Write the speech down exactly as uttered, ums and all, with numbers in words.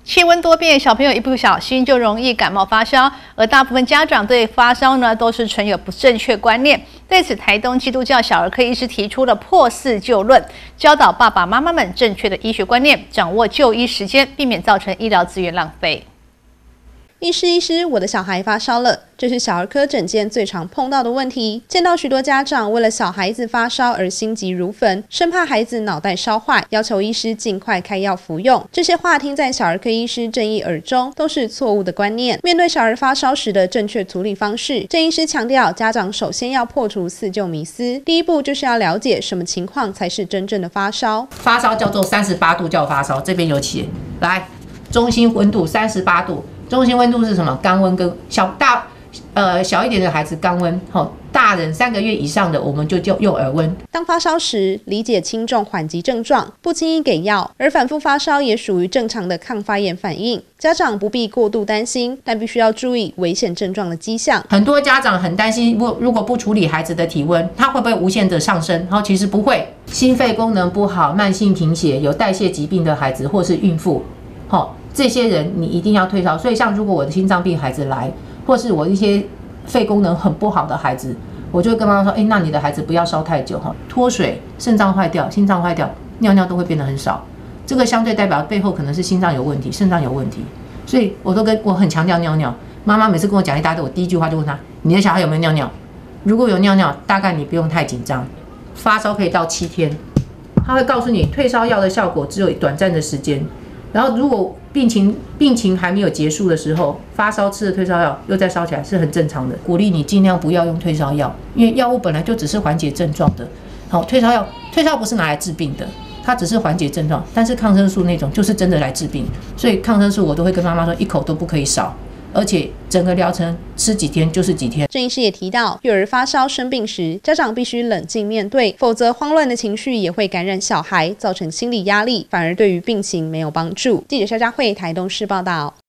气温多变，小朋友一不小心就容易感冒发烧，而大部分家长对发烧呢都是存有不正确观念。对此，台东基督教小儿科医师提出了破四救论，教导爸爸妈妈们正确的医学观念，掌握就医时间，避免造成医疗资源浪费。 医师，医师，我的小孩发烧了，这是小儿科诊间最常碰到的问题。见到许多家长为了小孩子发烧而心急如焚，生怕孩子脑袋烧坏，要求医师尽快开药服用。这些话听在小儿科医师郑义耳中，都是错误的观念。面对小儿发烧时的正确处理方式，郑医师强调，家长首先要破除四救迷思。第一步就是要了解什么情况才是真正的发烧。 发烧叫做三十八度叫发烧，这边有写，来，中心温度三十八度。中心温度是什么？肛温跟小大，呃小一点的孩子肛温，好，大人三个月以上的我们就叫用耳温。 当发烧时，理解轻重缓急症状，不轻易给药，而反复发烧也属于正常的抗发炎反应。家长不必过度担心，但必须要注意危险症状的迹象。 很多家长很担心，如如果不处理孩子的体温，他会不会无限的上升？好，其实不会。心肺功能不好、慢性贫血、有代谢疾病的孩子，或是孕妇，好。这些人你一定要退烧，所以像如果我的心脏病孩子来，或是我一些肺功能很不好的孩子，我就会跟妈妈说，哎，那你的孩子不要烧太久哈，脱水、肾脏坏掉、心脏坏掉，尿尿都会变得很少。这个相对代表背后可能是心脏有问题、肾脏有问题，所以我都跟我很强调尿尿。妈妈每次跟我讲一大堆，我第一句话就问他，你的小孩有没有尿尿？如果有尿尿，大概你不用太紧张。发烧可以到七天，他会告诉你退烧药的效果只有短暂的时间。然后，如果病情病情还没有结束的时候，发烧吃的退烧药又再烧起来是很正常的。鼓励你尽量不要用退烧药，因为药物本来就只是缓解症状的。好，退烧药退烧不是拿来治病的，它只是缓解症状。但是抗生素那种就是真的来治病，所以抗生素我都会跟妈妈说，一口都不可以少。而且整个疗程吃几天就是几天。 郑医师也提到，幼儿发烧生病时，家长必须冷静面对，否则慌乱的情绪也会感染小孩，造成心理压力，反而对于病情没有帮助。记者肖佳慧台东市报道。